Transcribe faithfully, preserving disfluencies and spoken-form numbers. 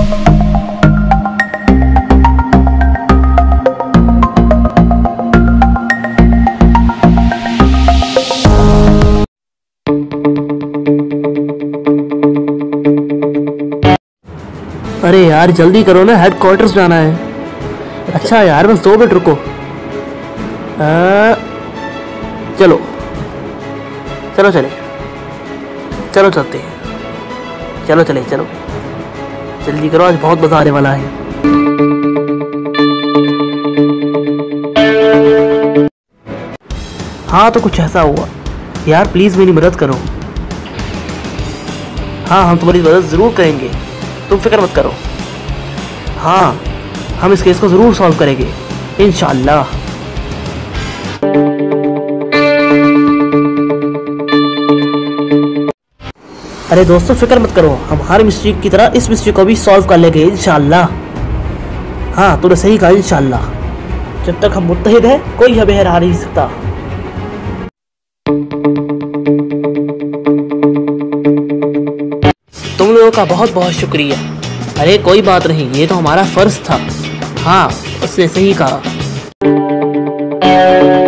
अरे यार जल्दी करो ना, हेडक्वार्टर्स जाना है। अच्छा यार बस दो मिनट रुको। आ, चलो चलो चले चलो चलते हैं, चलो चले चलो जल्दी करो, आज बहुत मजा आने वाला है। हाँ तो कुछ ऐसा हुआ यार, प्लीज मेरी मदद करो। हाँ हम तुम्हारी मदद जरूर करेंगे, तुम फिक्र मत करो। हाँ हम इस केस को जरूर सॉल्व करेंगे इंशाअल्लाह। अरे दोस्तों फिक्र मत करो, हम हर मिस्ट्री की तरह इस मिस्ट्री को भी सॉल्व कर लेंगे इंशाअल्लाह। हाँ तूने सही कहा इंशाअल्लाह। जब तक हम मुत्तहिद हैं कोई हमें हरा नहीं सकता। तुम लोगों का बहुत बहुत शुक्रिया। अरे कोई बात नहीं, ये तो हमारा फर्ज था। हाँ उसने सही कहा।